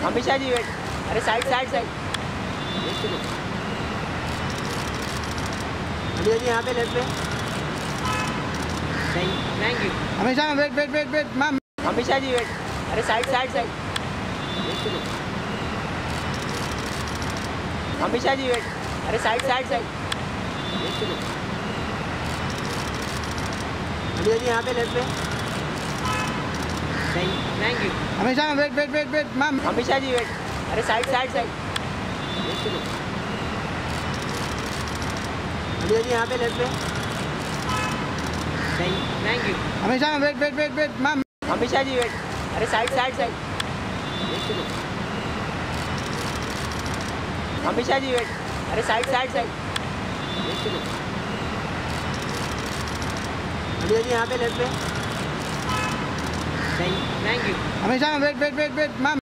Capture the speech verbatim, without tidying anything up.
हमेशा जी वेट। अरे साइड साइड साइड। भैया जी यहाँ पे लेफ्ट पे। Thank you. हमेशा wait wait wait wait ma'am. हमेशा जी वेट। अरे साइड साइड साइड। हमेशा जी वेट। अरे साइड साइड साइड। भैया जी यहाँ पे लेफ्ट पे। Thank you. हमेशा wait wait wait wait ma'am. हमेशा जी वेट। अरे साइड साइड साइड। भैया जी यहाँ पे लेफ्ट पे। Thank you. हमेशा wait wait wait wait ma'am. हमेशा जी वेट। अरे साइड साइड साइड। हमेशा जी वेट। अरे साइड साइड साइड। भैया जी यहाँ पे लेफ्ट पे। Thank you. हमेशा wait wait wait wait ma'am.